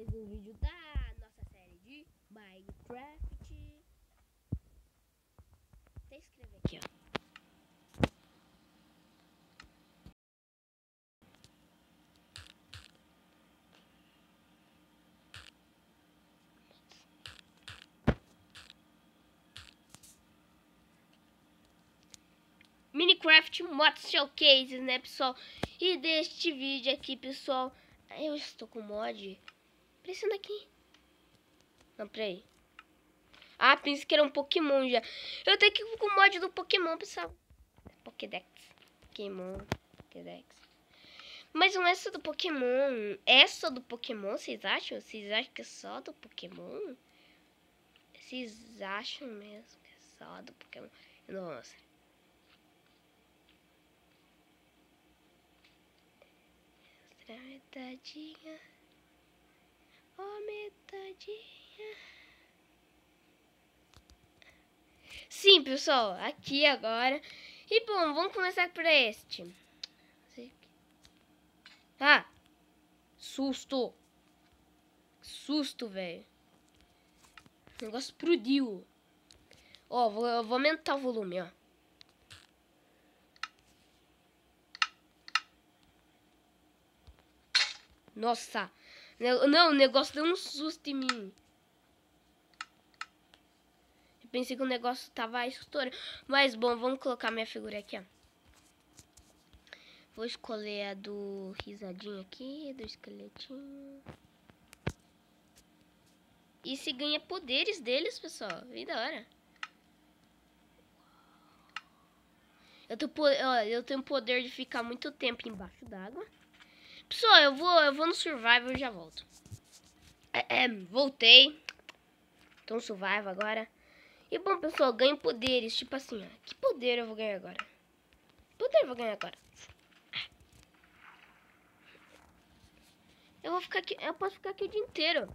mais um vídeo da nossa série de Minecraft. Até escrever aqui, ó. Minecraft Mod Showcases, né, pessoal? E deste vídeo aqui, pessoal, eu estou com mod. Pressiona aqui. Não, peraí. Ah, pensei que era um Pokémon já. Eu tenho que ir com o mod do Pokémon, pessoal. Pokédex. Pokémon. Pokédex. Mas não é só do Pokémon. É só do Pokémon, vocês acham? Vocês acham que é só do Pokémon? Vocês acham mesmo que é só do Pokémon? Nossa. Metadinha. Oh, metadinha. Sim, pessoal. Aqui agora. E bom, vamos começar por este. Ah. Susto. Susto, velho. O negócio explodiu. Ó, eu vou aumentar o volume, ó. Nossa. Não, o negócio deu um susto em mim. Eu pensei que o negócio tava estourando. Mas, bom, vamos colocar minha figura aqui, ó. Vou escolher a do risadinho aqui, do esqueletinho. E se ganha poderes deles, pessoal. Bem da hora. Eu tenho o poder de ficar muito tempo embaixo d'água. Pessoal, eu vou no survival e já volto. Voltei. Tô no survival agora. E bom, pessoal, ganho poderes. Tipo assim, ó. Que poder eu vou ganhar agora? Que poder eu vou ganhar agora? Eu vou ficar aqui. Eu posso ficar aqui o dia inteiro.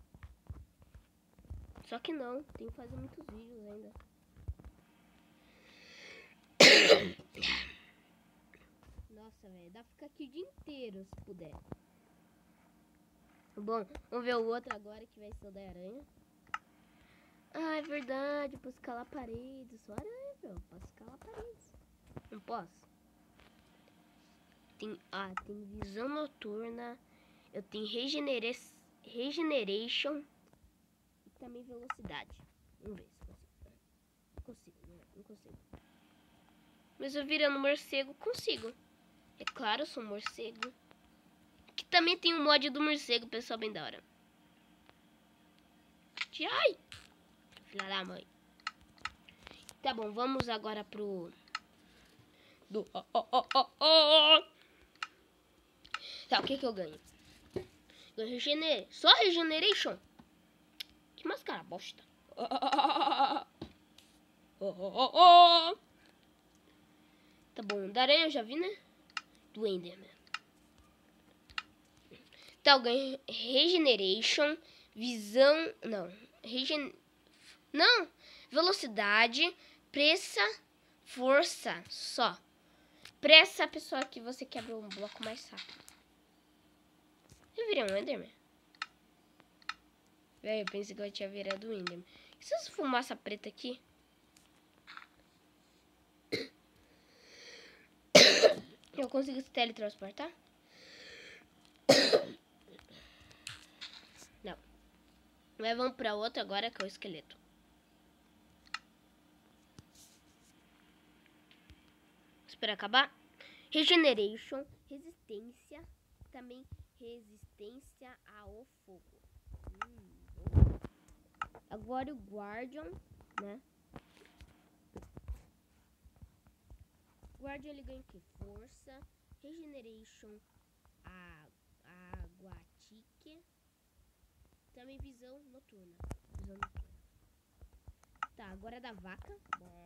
Só que não. Tem que fazer muitos vídeos ainda. Nossa, velho. Dá pra ficar aqui o dia inteiro, se puder. Bom, vamos ver o outro agora, que vai ser o da aranha. Ah, é verdade. Eu posso escalar paredes. Sou aranha, meu. Posso escalar paredes. Não posso? Tem visão noturna. Eu tenho regeneration. E também velocidade. Vamos ver se consigo. Não consigo. Mas eu virando morcego, consigo. É claro, eu sou um morcego. Que também tem um mod do morcego, pessoal, bem da hora. Ai! Filha da mãe. Tá bom, vamos agora pro... Tá, o que eu ganho? Ganho só regeneration? Que máscara bosta. Tá bom, da aranha eu já vi, né? Do Enderman. Tá, eu ganho regeneration, visão... Não, velocidade, pressa, força, só. Pressa a pessoa que você quebra um bloco mais rápido. Eu virei um Enderman. Véi, eu pensei que eu tinha virado um Enderman. E se essa fumaça preta aqui? Eu consigo se teletransportar? Não. Mas vamos pra outra agora, que é o esqueleto. Espera acabar. Regeneration, resistência, também resistência ao fogo. Agora o Guardian, né? Guardian ele ganha o que? Força, regeneration, aguatique, também visão noturna. Tá, agora é da vaca.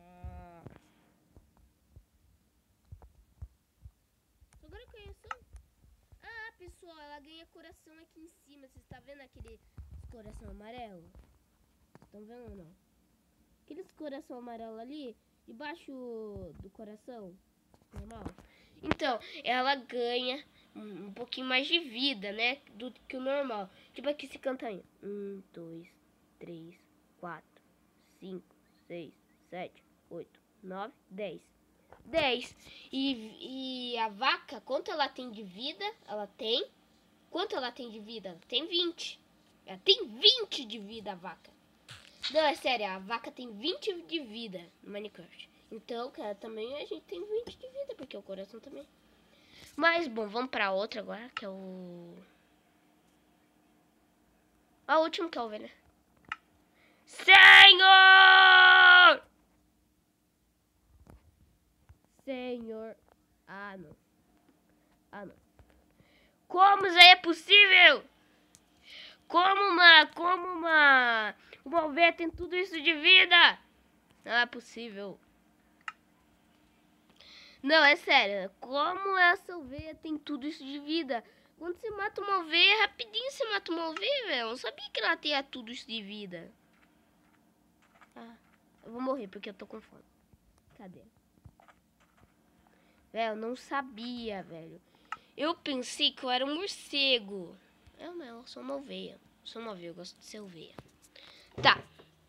Agora conheçam. Ah, pessoal, ela ganha coração aqui em cima. Vocês estão vendo aquele coração amarelo? Estão vendo ou não? Aqueles coração amarelo ali, debaixo do coração normal. Então, ela ganha um pouquinho mais de vida, né? Do que o normal. Tipo aqui esse cantainho. 1, 2, 3, 4, 5, 6, 7, 8, 9, 10. 10. E a vaca, quanto ela tem de vida? Ela tem. Quanto ela tem de vida? Ela tem 20. Ela tem 20 de vida, a vaca. Não, é sério, a vaca tem 20 de vida no Minecraft. Então, cara, também a gente tem 20 de vida, porque o coração também. Mas, bom, vamos pra outra agora, que é o... A última que é o ovelha. Senhor! Senhor. Ah, não. Ah, não. Como isso aí é possível? Como uma ovelha tem tudo isso de vida? Não é possível. Não, é sério. Como essa ovelha tem tudo isso de vida? Quando você mata uma ovelha, rapidinho você mata uma ovelha, velho. Eu não sabia que ela tinha tudo isso de vida. Ah, eu vou morrer porque eu tô com fome. Cadê? Velho, eu não sabia, velho. Eu pensei que eu era um morcego. Eu sou uma ovelha. Sou uma ovelha, eu gosto de ser ovelha. Tá.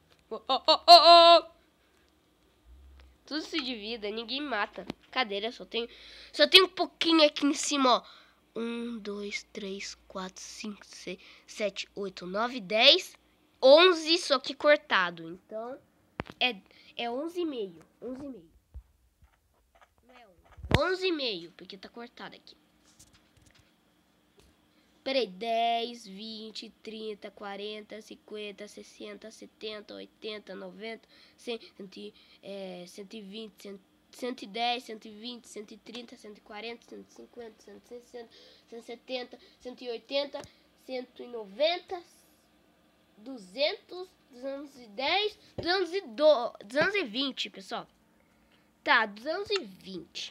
Tudo isso de vida, ninguém mata. Cadeira, só tem um pouquinho aqui em cima, ó. 1, 2, 3, 4, 5, 6, 7, 8, 9, 10, 11, só que cortado. Então, é 11,5. 11,5. Não é 11. 11,5, porque tá cortado aqui. Peraí, 10, 20, 30, 40, 50, 60, 70, 80, 90, 100, 120, 110, 120, 130, 140, 150, 160, 170, 180, 190, 200, 210, 220, pessoal. Tá, 220.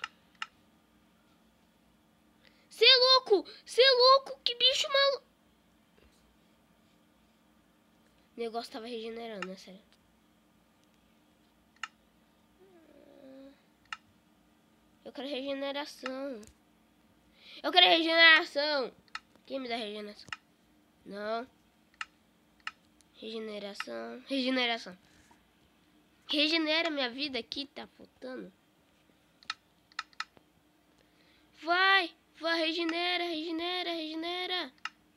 Cê é louco, que bicho maluco. O negócio tava regenerando, né, sério. Eu quero regeneração. Eu quero regeneração. Quem me dá regeneração? Não. Regeneração. Regeneração. Regenera minha vida aqui, tá faltando. Vai, regenera, regenera, regenera.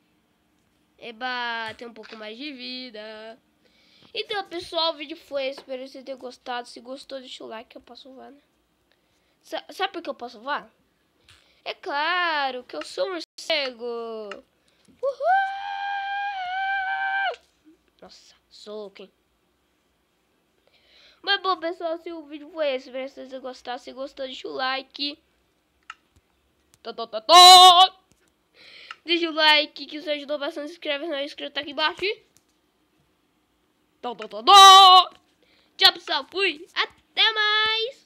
Eba, tem um pouco mais de vida. Então, pessoal, o vídeo foi esse. Espero que vocês tenham gostado. Se gostou, deixa o like que eu posso voar, né? Sabe por que eu posso voar? É claro que eu sou um morcego. Uhul! Nossa, sou quem? Mas bom, pessoal, se o vídeo foi esse, espero que vocês tenham gostado. Se gostou, deixa o like. Deixa o like que isso ajudou bastante. Se inscreve no canal, inscreva tá aqui embaixo. Tchau, pessoal. Fui. Até mais.